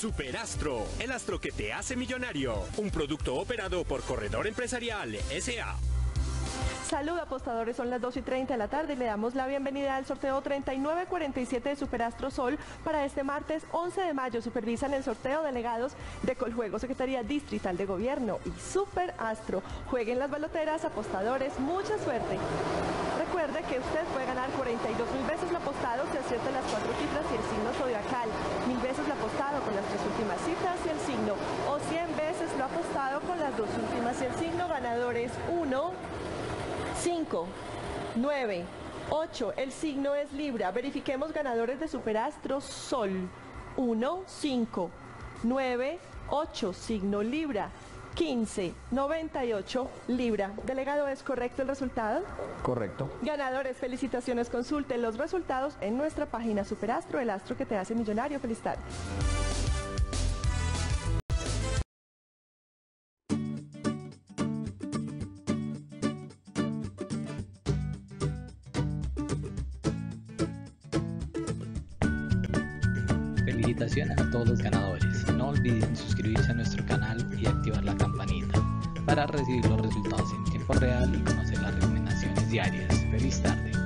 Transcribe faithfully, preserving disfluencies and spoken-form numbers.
Superastro, el astro que te hace millonario. Un producto operado por Corredor Empresarial S A Salud apostadores, son las dos y treinta de la tarde y le damos la bienvenida al sorteo treinta y nueve cuarenta y siete de Superastro Sol para este martes once de mayo. Supervisan el sorteo delegados de Coljuego, Secretaría Distrital de Gobierno y Superastro. Jueguen las baloteras, apostadores, mucha suerte. Recuerde que usted puede ganar cuarenta y dos mil veces lo apostado si acierta las cuatro cifras y el signo zodiacal, mil veces lo apostado con las tres últimas cifras y el signo, o cien veces lo apostado con las dos últimas y el signo. Ganadores uno, cinco, nueve, ocho, el signo es Libra. Verifiquemos ganadores de Superastro Sol. uno, cinco, nueve, ocho, signo Libra. quince, noventa y ocho, Libra. Delegado, ¿es correcto el resultado? Correcto. Ganadores, felicitaciones. Consulte los resultados en nuestra página Superastro, el astro que te hace millonario. Feliz tarde. Felicitaciones a todos los ganadores. No olviden suscribirse a nuestro canal y activar la campanita para recibir los resultados en tiempo real y conocer las recomendaciones diarias. Feliz tarde.